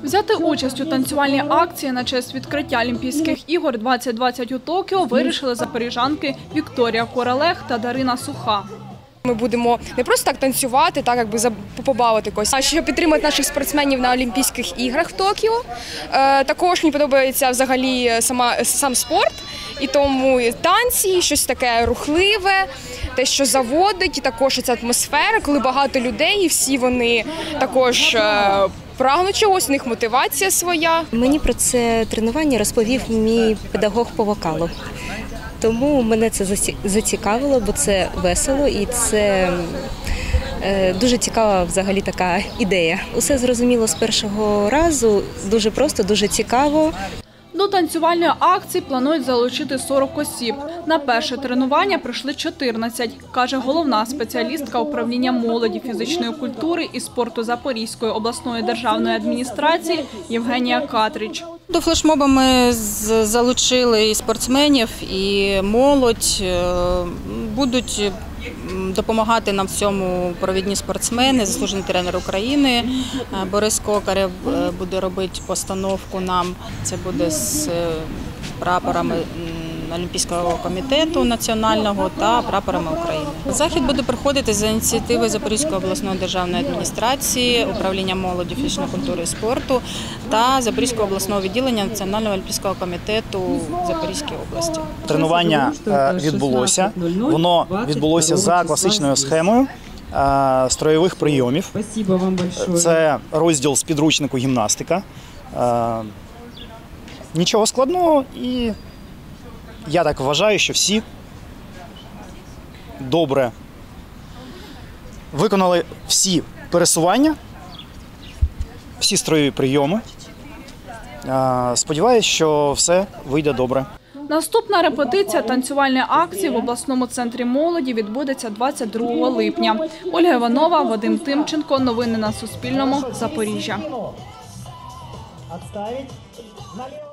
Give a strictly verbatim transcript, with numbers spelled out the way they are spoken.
Взяти участь у танцювальній акції на честь відкриття Олімпійських ігор двадцять двадцять у Токіо вирішили запоріжанки Вікторія Королех та Дарина Суха. Ми будемо не просто так танцювати, так якби побавити когось, а щоб підтримати наших спортсменів на Олімпійських іграх в Токіо. Е, також мені подобається взагалі сама, сам спорт, і тому танці, щось таке рухливе, те, що заводить, і також ця атмосфера, коли багато людей, і всі вони також е, прагнуть чогось, у них мотивація своя. Мені про це тренування розповів мій педагог по вокалу. Тому мене це зацікавило, бо це весело і це дуже цікава взагалі така ідея. Усе зрозуміло з першого разу, дуже просто, дуже цікаво. До танцювальної акції планують залучити сорок осіб. На перше тренування прийшли чотирнадцять, каже головна спеціалістка управління молоді, фізичної культури і спорту Запорізької обласної державної адміністрації Євгенія Катрич. До флешмоба ми залучили і спортсменів, і молодь. Будуть допомагати нам в цьому провідні спортсмени, заслужений тренер України. Борис Кокарєв буде робити постановку нам. Це буде з прапорами Олімпійського комітету національного та прапорами України. Захід буде проходити за ініціативи Запорізької обласної державної адміністрації, управління молоді, фізичної культури і спорту та Запорізького обласного відділення Національного олімпійського комітету в Запорізькій області. Тренування відбулося. Воно відбулося за класичною схемою строєвих прийомів. Це розділ з підручнику гімнастика. Нічого складного, і я так вважаю, що всі добре виконали всі пересування, всі строєві прийоми. Сподіваюсь, що все вийде добре. Наступна репетиція танцювальної акції в обласному центрі молоді відбудеться двадцять другого липня. Ольга Іванова, Вадим Тимченко. Новини на Суспільному. Запоріжжя.